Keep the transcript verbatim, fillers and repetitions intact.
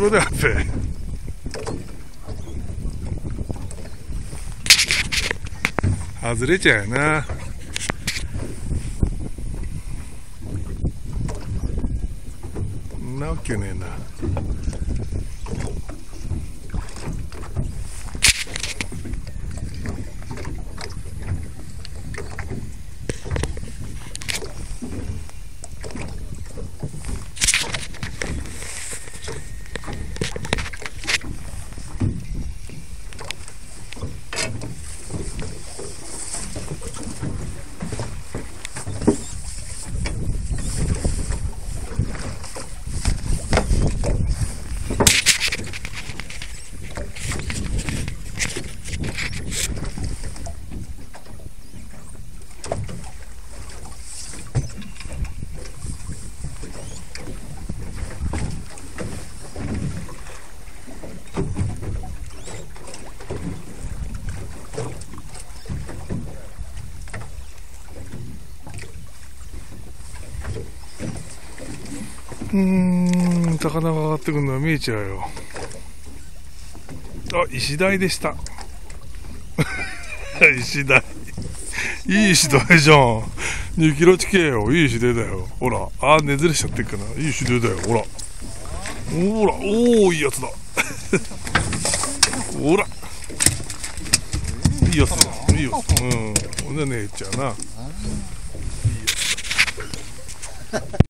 ろだよって。外れちゃうよな。んなわけねえな。うーん、魚が上がってくるのが見えちゃうよ。あ、石鯛でした。石鯛。いい石鯛じゃん。にキロ近えよ。いい石鯛だよ。ほら。あ、ねずれしちゃってっかな。いい石鯛だよ。ほら。ほら。おー、いいやつだ。ほら。いいやつだ。いいやつ。うん。ほんでねえっちゃうな。いいやつだ。